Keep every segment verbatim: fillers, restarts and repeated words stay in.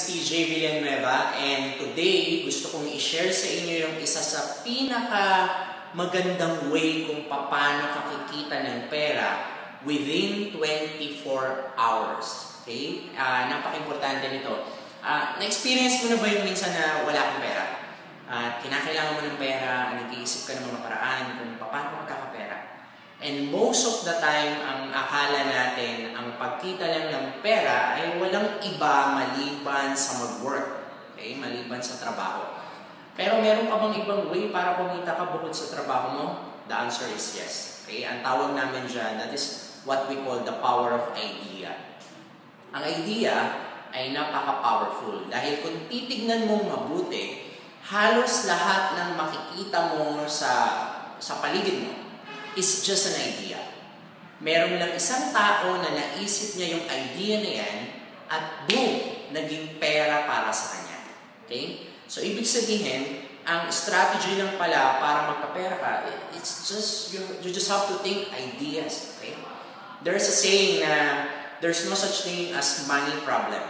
T J Villanueva, and today gusto kong i-share sa inyo yung isa sa pinaka magandang way kung paano kakikita ng pera within twenty-four hours. Okay? Uh, napaka-importante nito. Uh, na-experience mo na ba yung minsan na wala kang pera? At uh, kinakailangan mo ng pera, nag-iisip ka ng mga paraan kung paano magkakapera. And most of the time, ang akala natin, ang pagkita lang ng pera ay walang iba maliban sa mag-work. Okay? Maliban sa trabaho. Pero meron pa bang ibang way para kumita ka bukod sa trabaho mo? The answer is yes. Okay? Ang tawag namin dyan, that is what we call the power of idea. Ang idea ay napaka-powerful. Dahil kung titignan mong mabuti, halos lahat ng makikita mo sa, sa paligid mo is just an idea. Meron lang isang tao na naisip niya yung idea na yan at boom, naging pera para sa kanya. Okay? So, ibig sabihin, ang strategy lang pala para magkapera ka, it's just, you, you just have to think ideas. Okay? There's a saying na there's no such thing as money problem.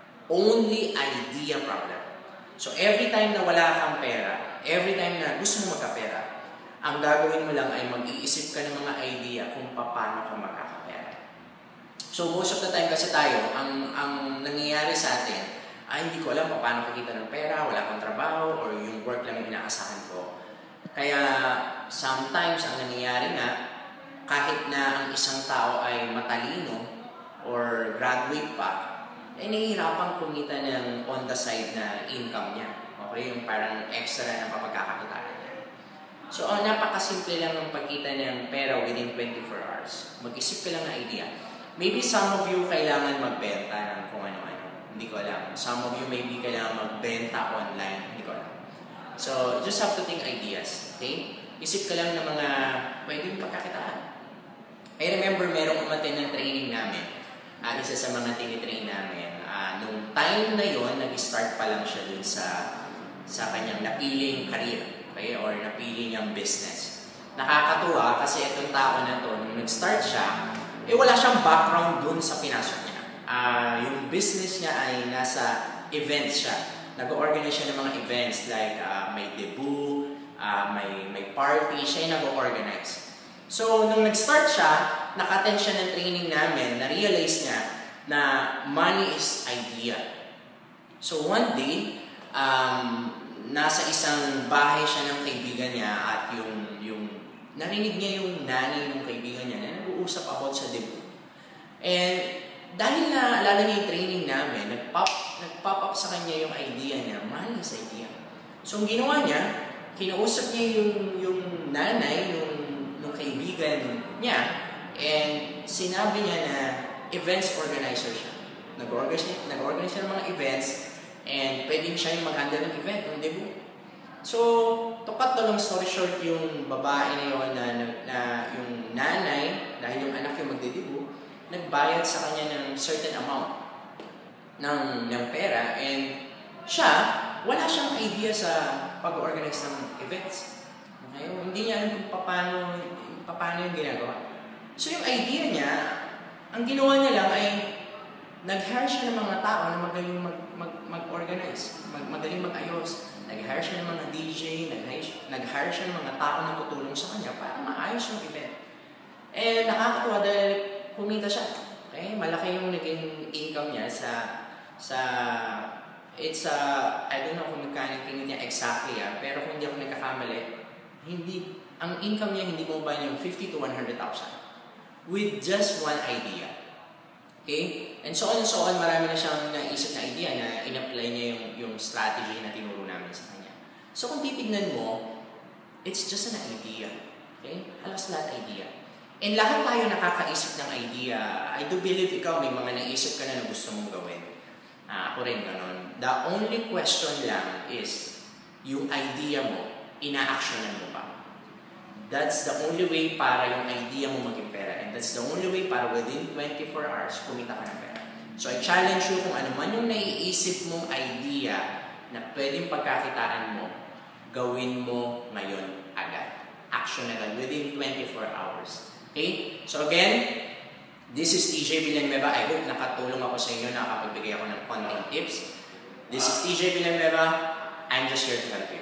Only idea problem. So, every time na wala kang pera, every time na gusto mo magkapera, ang gagawin mo lang ay mag-iisip ka ng mga idea kung paano ka makakapera. So, most of the time kasi tayo, ang, ang nangyayari sa atin, ay hindi ko alam paano kakita ng pera, wala akong trabaho, or yung work lang yung inaasahan ko. Kaya, sometimes ang nangyayari nga, kahit na ang isang tao ay matalino or graduate pa, ay nahihirapan kumita ng on the side na income niya. Okay? Yung parang extra na papagkakakitaan niya. So, oh, napakasimple lang ng pagkita ng pera within twenty-four hours. Mag-isip ka lang ng idea. Maybe some of you kailangan magbenta ng kung ano-ano. Hindi ko alam. Some of you maybe kailangan magbenta online. Hindi ko alam. So, just have to think ideas. Okay? Isip ka lang ng mga pwedeng pagkakitaan. I remember merong umatin ng training namin. Uh, isa sa mga tinitrain namin. Uh, nung time na yon, nag-start pa lang siya dun sa, sa kanyang napiling career. Okay? Or napili niyang business. Nakakatuwa kasi itong tao na to, nung nag-start siya, eh wala siyang background dun sa pinasok niya. Uh, yung business niya ay nasa events siya. Nag-organize siya ng mga events like uh, may debut, uh, may, may party, siya yung nag-organize. So, nung nag-start siya, naka-attend siya ng training namin, na-realize niya na money is idea. So, one day, um, nasa isang bahay siya ng kaibigan niya at yung, yung narinig niya yung nanay ng kaibigan niya na nag-uusap about sa debut. And dahil na alala niya yung training namin, nag-pop, nag-pop up sa kanya yung idea niya, money is idea. So, ang ginawa niya, kinausap niya yung, yung nanay ng, ng kaibigan niya and sinabi niya na events organizer siya. Nag-organize, nag-organize siya ng mga events and pwedeng siya yung mag-handle ng event, ng debut. So, to cut the long story short, yung babae na yun, na, na, na yung nanay, dahil yung anak yung magde-debut, nagbayad sa kanya ng certain amount ng, ng pera and siya, wala siyang idea sa pag-organize ng events. Okay? Hindi niya alam kung paano, paano yung ginagawa. So, yung idea niya, ang ginawa niya lang ay nag-hire siya ng mga tao na magaling mag, mag, mag-organize, mag, magaling mag-ayos. Nag-hire siya ng mga D J, nag-hire, nag-hire siya ng mga tao na tutulong sa kanya para maayos yung event. And nakakatuwa dahil kumita siya. Okay? Malaki yung naging income niya sa, sa, it's a, I don't know kung magkano yung niya exactly, ah, pero kung hindi ako nagkakamali, hindi, ang income niya hindi mo ba yung fifty to one hundred thousand with just one idea. Okay? And so on and so on, marami na siyang naisip na idea na in-apply niya yung, yung strategy na tinuro namin sa kanya. So kung titignan mo, it's just an idea. Okay? Halos lahat idea. And lahat tayo nakakaisip ng idea. I do believe ikaw may mga naisip ka na na gusto mong gawin. Uh, ako rin ganun. The only question lang is, yung idea mo, ina-actionan mo pa. That's the only way para yung idea mo maging pera. And that's the only way para within twenty-four hours, kumita ka ng pera. So I challenge you kung ano man yung naiisip mong idea na pwedeng pagkakitaan mo, gawin mo ngayon agad. Action agad within twenty-four hours. Okay? So again, this is T J Villanueva. I hope nakatulong ako sa inyo, nakapagbigay ako ng konting tips. This is T J Villanueva. I'm just here to help you.